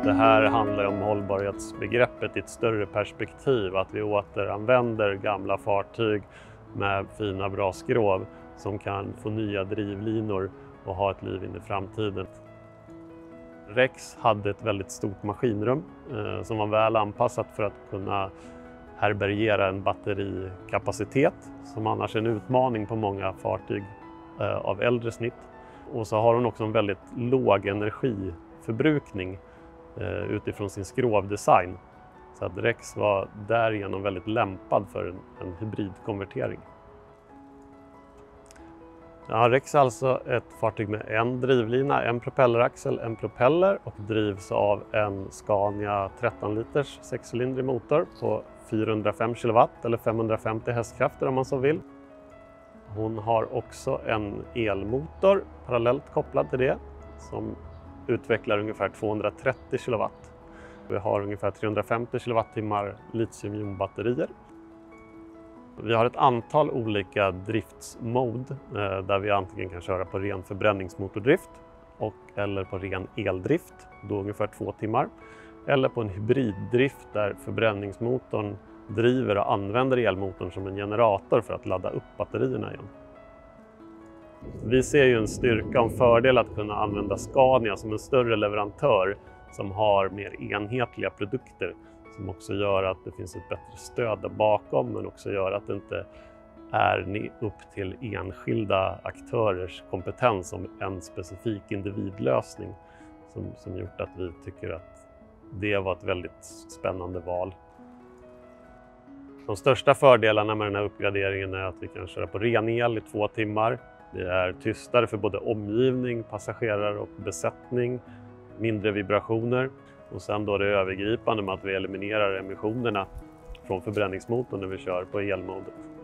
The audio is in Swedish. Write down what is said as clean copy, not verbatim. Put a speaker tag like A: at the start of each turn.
A: Det här handlar om hållbarhetsbegreppet i ett större perspektiv, att vi återanvänder gamla fartyg med fina bra skrov som kan få nya drivlinor och ha ett liv in i framtiden. Rex hade ett väldigt stort maskinrum som var väl anpassat för att kunna härbärgera en batterikapacitet som annars är en utmaning på många fartyg av äldre snitt. Och så har hon också en väldigt låg energiförbrukning utifrån sin skrovdesign. Så att Rex var därigenom väldigt lämpad för en hybridkonvertering. Ja, Rex är alltså ett fartyg med en drivlina, en propelleraxel, en propeller och drivs av en Scania 13 liters sexcylindrig motor på 405 kW eller 550 hästkrafter om man så vill. Hon har också en elmotor parallellt kopplad till det som utvecklar ungefär 230 kW. Vi har ungefär 350 kWh litiumjonbatterier. Vi har ett antal olika driftsmode där vi antingen kan köra på ren förbränningsmotordrift eller på ren eldrift, då ungefär 2 timmar. Eller på en hybriddrift där förbränningsmotorn driver och använder elmotorn som en generator för att ladda upp batterierna igen. Vi ser ju en styrka och en fördel att kunna använda Scania som en större leverantör som har mer enhetliga produkter som också gör att det finns ett bättre stöd där bakom, men också gör att det inte är upp till enskilda aktörers kompetens om en specifik individlösning som gjort att vi tycker att det var ett väldigt spännande val. De största fördelarna med den här uppgraderingen är att vi kan köra på ren el i 2 timmar. Det är tystare för både omgivning, passagerare och besättning, mindre vibrationer. Och sen då det övergripande med att vi eliminerar emissionerna från förbränningsmotorn när vi kör på elmodet.